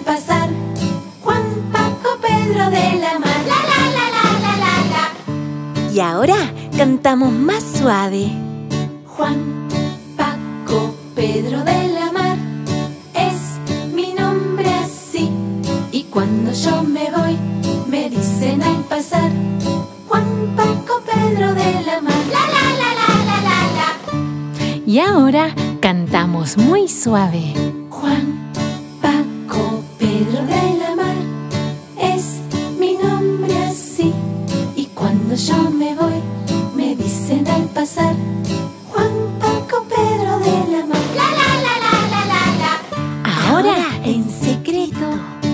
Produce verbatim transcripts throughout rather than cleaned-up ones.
pasar. Juan, Paco, Pedro de la Mar. La, la, la, la, la, la, la. Y ahora cantamos más suave. Juan, Paco, Pedro de la Mar, es mi nombre así. Y cuando yo me voy, me dicen al pasar: Juan, Paco, Pedro de la Mar. La, la, la, la, la, la, la. Y ahora cantamos muy suave. Juan, Paco, Pedro de la Mar, es mi nombre así. Y cuando yo me voy, me dicen al pasar: Juan, Paco, Pedro de la Mar. La, la, la, la, la, la, la. Ahora en secreto.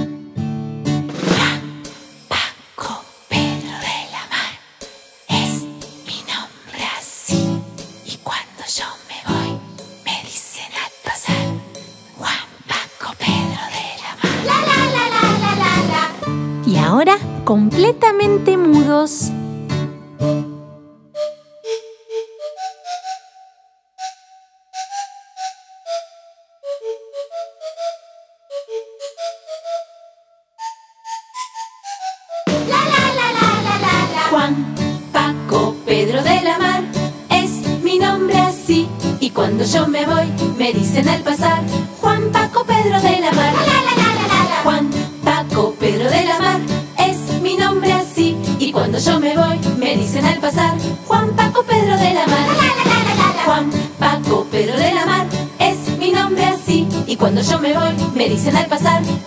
Juan, Paco, Pedro de la Mar, es mi nombre así. Y cuando yo me voy, me dicen al pasar: Juan, Paco, Pedro de la Mar. La, la, la, la, la, la, la. Y ahora completamente mudos. La, la, la, la, la, la, la. Juan, Paco, Pedro de la Mar, es mi nombre así. Y cuando yo me voy, me dicen al pasar: Juan, Paco, Pedro de la Mar. La, la, la, la, la, la. Juan, Paco, Pedro de la Mar, es mi nombre así. Y cuando yo me voy, me dicen al pasar: Juan, Paco, Pedro de la Mar. La, la, la, la, la, la. Juan, Paco, Pedro de la Mar, es mi nombre así. Y cuando yo me voy, me dicen al pasar: